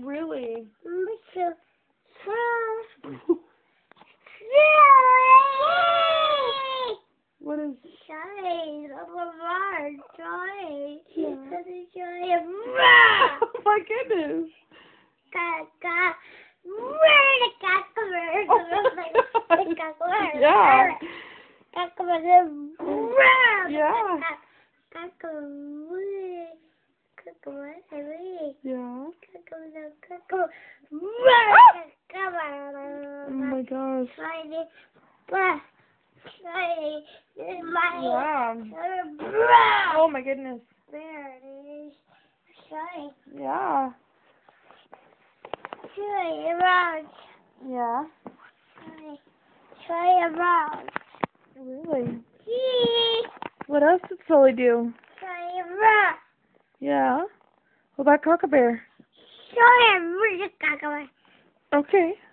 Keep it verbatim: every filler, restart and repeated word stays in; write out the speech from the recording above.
Really? Mister What is... Sorry, I'm sorry. Yeah. Sorry. Oh my goodness. Kaka. Where the kaka? Where the kaka? Yeah. Kaka. Yeah. Kaka. Kaka. Yeah. Kaka. Oh my gosh. Yeah. Yeah. Oh my goodness. There it is. Sorry. Yeah. Sorry, around. Yeah. Sorry. Sorry, around. Really? See? What else did Sully do? Sorry, around. Yeah. What about Kaka Bear? Sorry, I'm really cockaway. Okay.